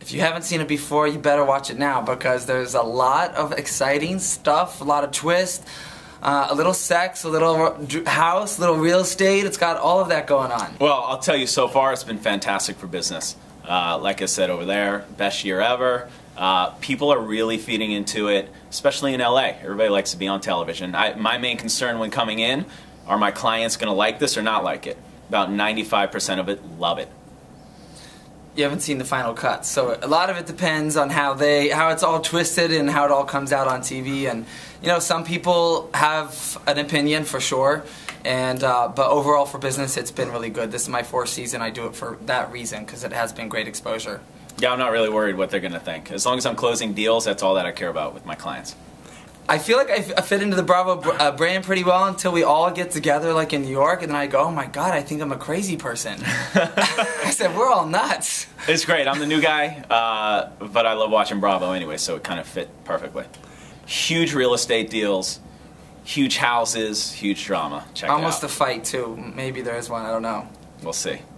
If you haven't seen it before, you better watch it now because there's a lot of exciting stuff, a lot of twists, a little sex, a little house, a little real estate. It's got all of that going on. Well, I'll tell you, so far it's been fantastic for business. Like I said over there, best year ever. People are really feeding into it, especially in LA. Everybody likes to be on television. My main concern when coming in, are my clients going to like this or not like it? About 95% of it love it. You haven't seen the final cut, so a lot of it depends on how it's all twisted and how it all comes out on TV. And you know, some people have an opinion for sure, and but overall for business, it's been really good. This is my 4th season. I do it for that reason because it has been great exposure. Yeah, I'm not really worried what they're going to think. As long as I'm closing deals, that's all that I care about with my clients. I feel like I fit into the Bravo brand pretty well until we all get together, like in New York, and then I go, oh my God, I think I'm a crazy person. I said, we're all nuts. It's great. I'm the new guy, but I love watching Bravo anyway, so it kind of fit perfectly. Huge real estate deals, huge houses, huge drama. Check it out. Almost a fight, too. Maybe there is one. I don't know. We'll see.